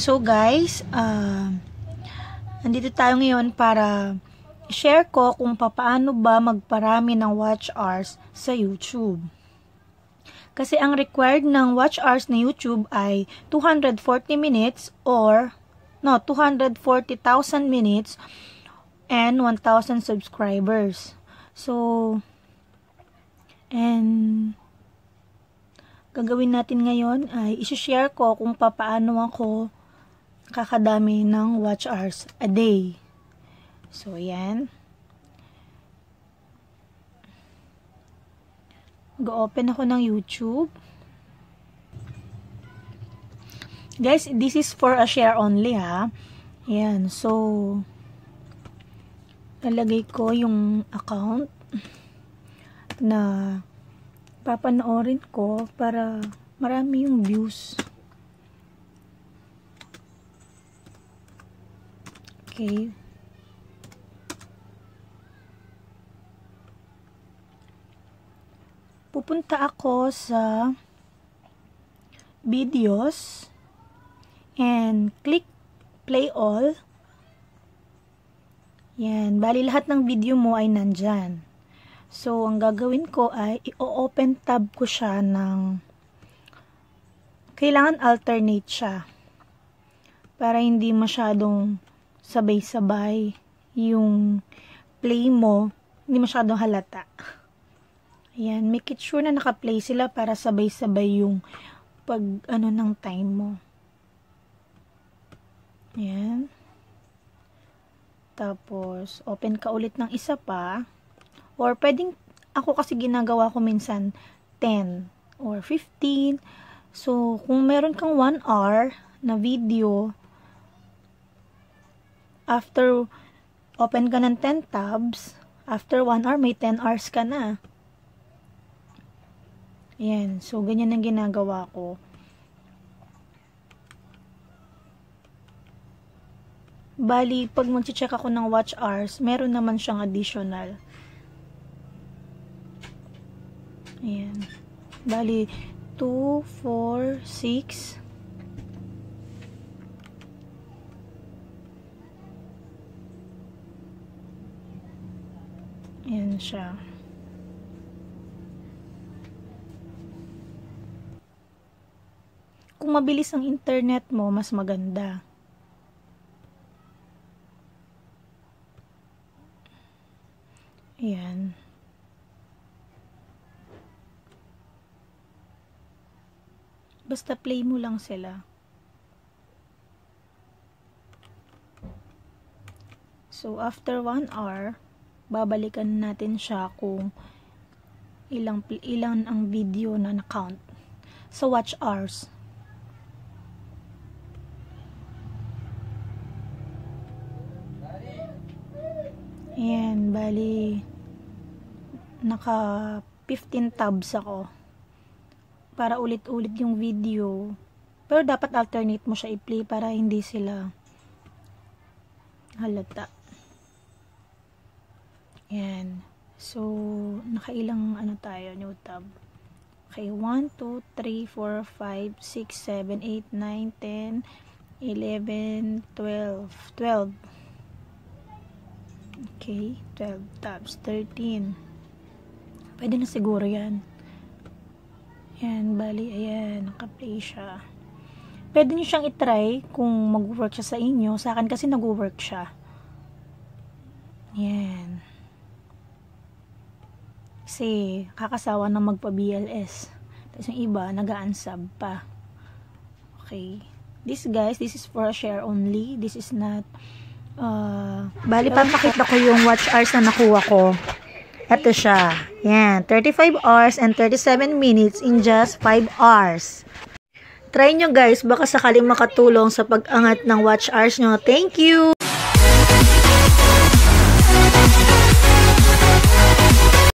So guys, nandito tayo ngayon para share ko kung paano ba magparami ng watch hours sa YouTube. Kasi ang required ng watch hours na YouTube ay 240 minutes or 240,000 minutes and 1,000 subscribers. So, and gagawin natin ngayon ay isi-share ko kung paano ako kakadami ng watch hours a day. So, yan. Go-open ako ng YouTube. Guys, this is for a share only, ha. Yan. So, lalagay ko yung account na papanoorin ko para marami yung views. Okay. Pupunta ako sa videos and click play all. Yan. Bali lahat ng video mo ay nandyan. So, ang gagawin ko ay i-open tab ko siya ng kailangan alternate siya para hindi masyadong sabay-sabay yung play mo, hindi masyadong halata. Ayan, make it sure na naka-play sila para sabay-sabay yung ng time mo. Ayan. Tapos, open ka ulit ng isa pa. Or pwedeng, ako kasi ginagawa ko minsan 10 or 15. So, kung meron kang 1 hour na video, after open ka ng 10 tabs, after 1 hour, may 10 hours ka na. Ayan. So, ganyan ang ginagawa ko. Bali, pag mag-check ako ng watch hours, meron naman siyang additional. Ayan. Bali, 2, 4, 6. Ayan siya. Kung mabilis ang internet mo, mas maganda. Ayan. Basta play mo lang sila. So, after 1 hour, babalikan natin siya kung ilang ang video na na-count sa watch hours. Ayan, bali naka 15 tabs ako para ulit-ulit yung video, pero dapat alternate mo siya i-play para hindi sila halata. Ayan, so nakailang tayo, new tab. Okay, 1, 2, 3, 4, 5, 6, 7, 8, 9, 10, 11, 12. Okay, 12 tabs, 13. Pwede na siguro yan. Ayan, bali, ayan, naka-play siya. Pwede nyo siyang itry kung mag-work siya sa inyo. Sa akin kasi nag-work siya. Ayan. Kasi, kakasawa na magpa-BLS. Tapos yung iba, nag-unsub pa. Okay. This guys, this is for a share only. This is not bali, papakita ko yung watch hours na nakuha ko. Ito siya. Yan. 35 hours and 37 minutes in just 5 hours. Try nyo guys. Baka sakaling makatulong sa pag-angat ng watch hours nyo. Thank you!